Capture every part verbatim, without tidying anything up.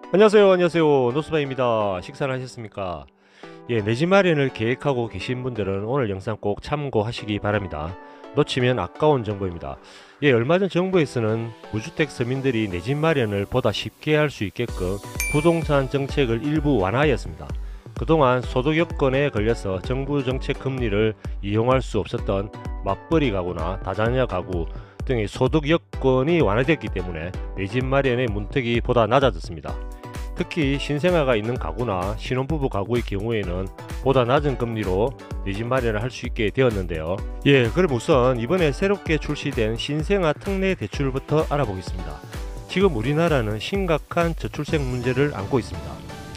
안녕하세요 안녕하세요 노스바입니다. 식사를 하셨습니까? 예, 내 집 마련을 계획하고 계신 분들은 오늘 영상 꼭 참고하시기 바랍니다. 놓치면 아까운 정보입니다. 예, 얼마 전 정부에서는 무주택 서민들이 내 집 마련을 보다 쉽게 할 수 있게끔 부동산 정책을 일부 완화하였습니다. 그동안 소득 요건에 걸려서 정부 정책 금리를 이용할 수 없었던 맞벌이 가구나 다자녀 가구 등의 소득 여건이 완화됐기 때문에 내 집 마련의 문턱이 보다 낮아졌습니다. 특히 신생아가 있는 가구나 신혼부부 가구의 경우에는 보다 낮은 금리로 내 집 마련을 할 수 있게 되었는데요. 예, 그럼 우선 이번에 새롭게 출시된 신생아 특례 대출부터 알아보겠습니다. 지금 우리나라는 심각한 저출생 문제를 안고 있습니다.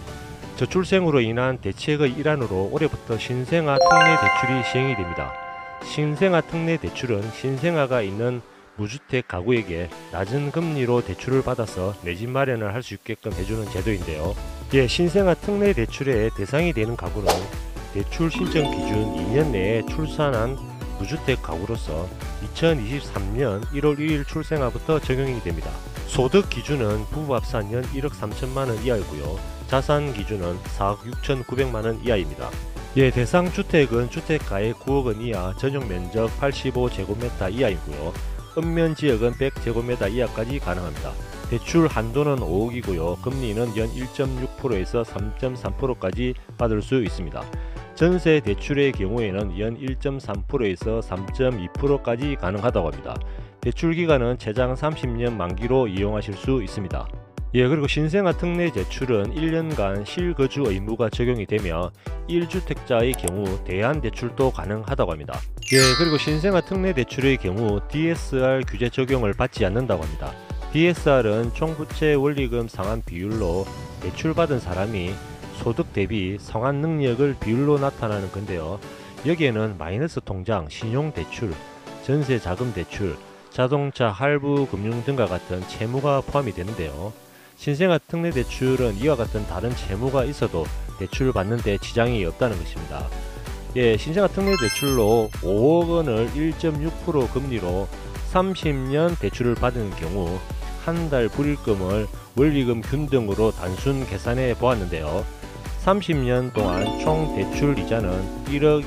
저출생으로 인한 대책의 일환으로 올해부터 신생아 특례 대출이 시행이 됩니다. 신생아 특례 대출은 신생아가 있는 무주택 가구에게 낮은 금리로 대출을 받아서 내 집 마련을 할 수 있게끔 해주는 제도인데요. 예, 신생아 특례 대출의 대상이 되는 가구는 대출 신청 기준 이 년 내에 출산한 무주택 가구로서 이천이십삼 년 일월 일일 출생아부터 적용이 됩니다. 소득 기준은 부부 합산 연 일억 삼천만 원 이하이고요. 자산 기준은 사억 육천구백만 원 이하입니다. 예, 대상 주택은 주택가액 구억 원 이하, 전용 면적 팔십오 제곱미터 이하이고요. 읍면 지역은 백 제곱미터 이하까지 가능합니다. 대출 한도는 오억이고요. 금리는 연 일 점 육 퍼센트에서 삼 점 삼 퍼센트까지 받을 수 있습니다. 전세 대출의 경우에는 연 일 점 삼 퍼센트에서 삼 점 이 퍼센트까지 가능하다고 합니다. 대출 기간은 최장 삼십 년 만기로 이용하실 수 있습니다. 예, 그리고 신생아 특례 대출은 일 년간 실거주 의무가 적용이 되며 일 주택자의 경우 대안 대출도 가능하다고 합니다. 예, 그리고 신생아 특례 대출의 경우 디에스알 규제 적용을 받지 않는다고 합니다. 디에스알은 총부채 원리금 상환 비율로 대출받은 사람이 소득 대비 상환 능력을 비율로 나타나는 건데요. 여기에는 마이너스 통장, 신용대출, 전세자금 대출, 자동차 할부 금융 등과 같은 채무가 포함이 되는데요. 신생아 특례 대출은 이와 같은 다른 채무가 있어도 대출을 받는데 지장이 없다는 것입니다. 예, 신생아 특례 대출로 오억 원을 일 점 육 퍼센트 금리로 삼십 년 대출을 받은 경우 한 달 불입금을 원리금 균등으로 단순 계산해 보았는데요. 삼십 년 동안 총 대출 이자는 일억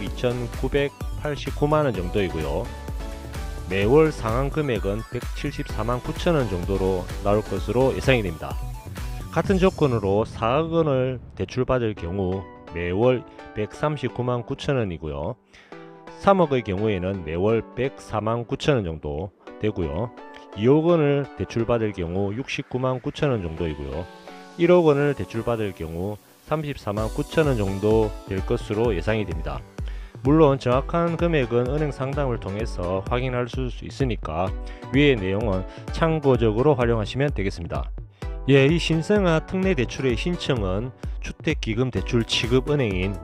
이천구백팔십구만 원 정도이고요. 매월 상환 금액은 백칠십사만 구천 원 정도로 나올 것으로 예상이 됩니다. 같은 조건으로 사억 원을 대출받을 경우 매월 백삼십구만 구천 원이고요. 삼억의 경우에는 매월 백사만 구천 원 정도 되고요. 이억 원을 대출받을 경우 육십구만 구천 원 정도이고요. 일억 원을 대출받을 경우 삼십사만 구천 원 정도 될 것으로 예상이 됩니다. 물론 정확한 금액은 은행 상담을 통해서 확인할 수 있으니까 위의 내용은 참고적으로 활용하시면 되겠습니다. 예, 이 신생아 특례 대출의 신청은 주택기금대출 취급은행인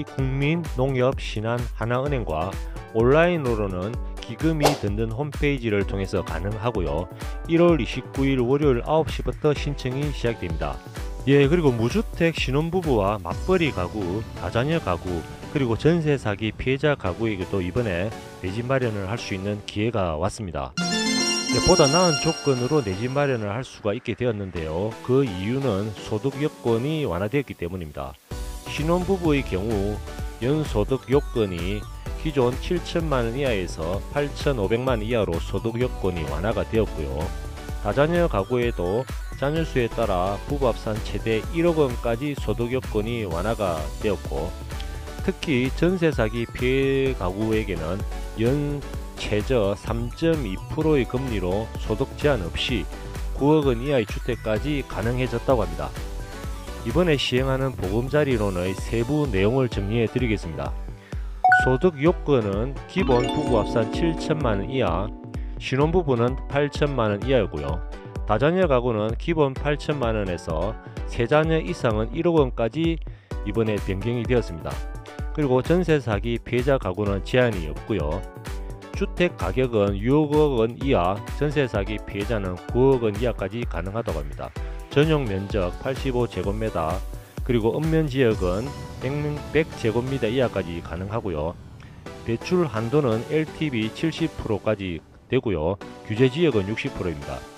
우리국민농협신한하나은행과 온라인으로는 기금이 듣는 홈페이지를 통해서 가능하고요. 일월 이십구일 월요일 아홉 시부터 신청이 시작됩니다. 예, 그리고 무주택 신혼부부와 맞벌이 가구, 다자녀 가구, 그리고 전세 사기 피해자 가구에게도 이번에 내 집 마련을 할 수 있는 기회가 왔습니다. 예, 보다 나은 조건으로 내 집 마련을 할 수가 있게 되었는데요. 그 이유는 소득 요건이 완화되었기 때문입니다. 신혼부부의 경우 연소득 요건이 기존 칠천만 원 이하에서 팔천오백만 원 이하로 소득 요건이 완화가 되었고요. 다자녀 가구에도 자녀수에 따라 부부 합산 최대 일억 원까지 소득 요건이 완화가 되었고, 특히 전세 사기 피해 가구에게는 연 최저 삼 점 이 퍼센트의 금리로 소득 제한 없이 구억 원 이하의 주택까지 가능해졌다고 합니다. 이번에 시행하는 보금자리론의 세부 내용을 정리해 드리겠습니다. 소득 요건은 기본 부부 합산 칠천만 원 이하, 신혼부부는 팔천만 원 이하이고요. 다자녀 가구는 기본 팔천만 원에서 세 자녀 이상은 일억 원까지 이번에 변경이 되었습니다. 그리고 전세 사기 피해자 가구는 제한이 없고요. 주택 가격은 육억 원 이하, 전세 사기 피해자는 구억 원 이하까지 가능하다고 합니다. 전용 면적 팔십오 제곱미터, 그리고 읍면 지역은 백 제곱미터 이하까지 가능하고요. 대출 한도는 엘티브이 칠십 퍼센트까지 되고요. 규제 지역은 육십 퍼센트입니다.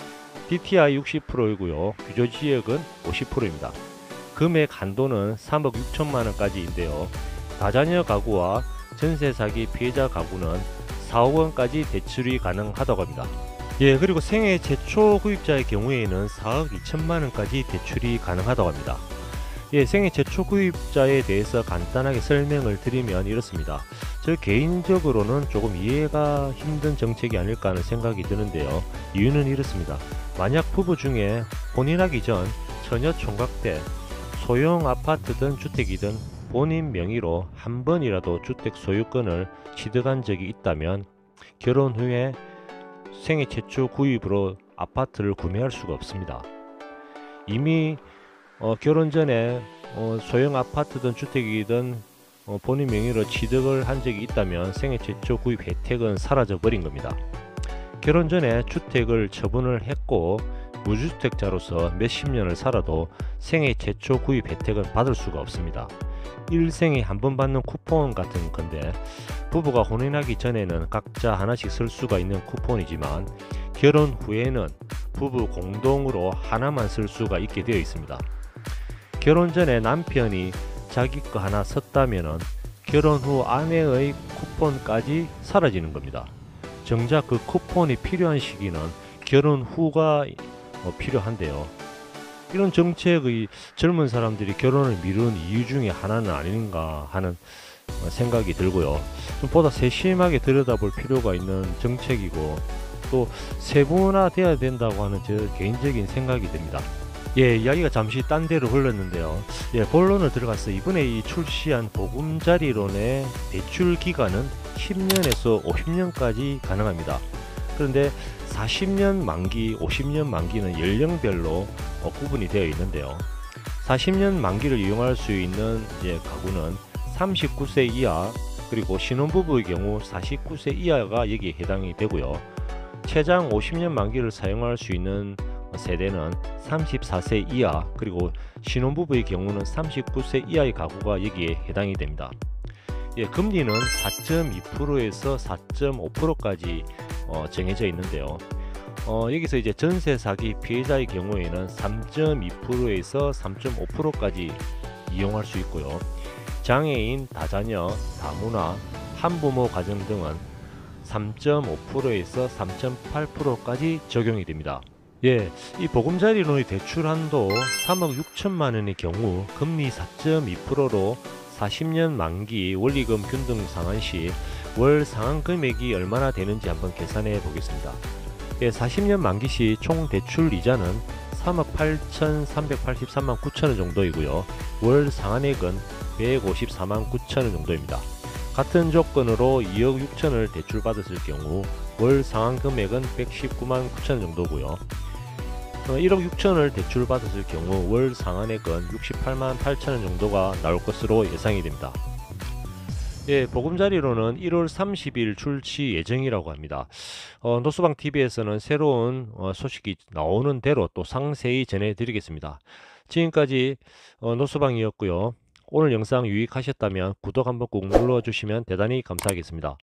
디티아이 육십 퍼센트이고요. 규제지역은 오십 퍼센트입니다. 금액 한도는 삼억 육천만 원까지인데요. 다자녀 가구와 전세 사기 피해자 가구는 사억 원까지 대출이 가능하다고 합니다. 예, 그리고 생애 최초 구입자의 경우에는 사억 이천만 원까지 대출이 가능하다고 합니다. 예, 생애 최초 구입자에 대해서 간단하게 설명을 드리면 이렇습니다. 저 개인적으로는 조금 이해가 힘든 정책이 아닐까 하는 생각이 드는데요. 이유는 이렇습니다. 만약 부부 중에 혼인하기 전 처녀 총각 때 소형 아파트든 주택이든 본인 명의로 한 번이라도 주택 소유권을 취득한 적이 있다면 결혼 후에 생애 최초 구입으로 아파트를 구매할 수가 없습니다. 이미 어, 결혼 전에 어, 소형 아파트든 주택이든 어, 본인 명의로 취득을 한 적이 있다면 생애 최초 구입 혜택은 사라져 버린 겁니다. 결혼 전에 주택을 처분을 했고 무주택자로서 몇십 년을 살아도 생애 최초 구입 혜택은 받을 수가 없습니다. 일생에 한 번 받는 쿠폰 같은 건데 부부가 혼인하기 전에는 각자 하나씩 쓸 수가 있는 쿠폰이지만 결혼 후에는 부부 공동으로 하나만 쓸 수가 있게 되어 있습니다. 결혼 전에 남편이 자기 거 하나 썼다면 결혼 후 아내의 쿠폰까지 사라지는 겁니다. 정작 그 쿠폰이 필요한 시기는 결혼 후가 필요한데요. 이런 정책의 젊은 사람들이 결혼을 미루는 이유 중에 하나는 아닌가 하는 생각이 들고요. 좀 보다 세심하게 들여다볼 필요가 있는 정책이고 또 세분화되어야 된다고 하는 제 개인적인 생각이 듭니다. 예, 이야기가 잠시 딴 데로 흘렀는데요. 예, 본론을 들어가서 이번에 이 출시한 보금자리론의 대출 기간은 십 년에서 오십 년까지 가능합니다. 그런데 사십 년 만기, 오십 년 만기는 연령별로 어, 구분이 되어 있는데요. 사십 년 만기를 이용할 수 있는 이제 가구는 삼십구 세 이하, 그리고 신혼부부의 경우 사십구 세 이하가 여기에 해당이 되고요. 최장 오십 년 만기를 사용할 수 있는 세대는 삼십사 세 이하, 그리고 신혼부부의 경우는 삼십구 세 이하의 가구가 여기에 해당이 됩니다. 예, 금리는 사 점 이 퍼센트에서 사 점 오 퍼센트까지 어, 정해져 있는데요. 어, 여기서 이제 전세 사기 피해자의 경우에는 삼 점 이 퍼센트에서 삼 점 오 퍼센트까지 이용할 수 있고요. 장애인, 다자녀, 다문화, 한부모 가정 등은 삼 점 오 퍼센트에서 삼 점 팔 퍼센트까지 적용이 됩니다. 예, 이 보금자리론의 대출 한도 삼억 육천만 원의 경우 금리 사 점 이 퍼센트로 사십 년 만기 원리금 균등 상환 시 월 상환 금액이 얼마나 되는지 한번 계산해 보겠습니다. 예, 사십 년 만기 시 총 대출 이자는 삼억 팔천삼백팔십삼만 구천 원 정도이고요. 월 상환액은 백오십사만 구천 원 정도입니다. 같은 조건으로 이억 육천을 대출받았을 경우 월 상환 금액은 백십구만 구천 원 정도고요. 일억 육천을 대출받았을 경우 월 상환액은 육십팔만 팔천 원 정도가 나올 것으로 예상이 됩니다. 예, 보금자리론은 일월 삼십일 출시 예정이라고 합니다. 어, 노스방티비에서는 새로운 어, 소식이 나오는 대로 또 상세히 전해드리겠습니다. 지금까지 어, 노스방이었고요. 오늘 영상 유익하셨다면 구독 한번 꾹 눌러주시면 대단히 감사하겠습니다.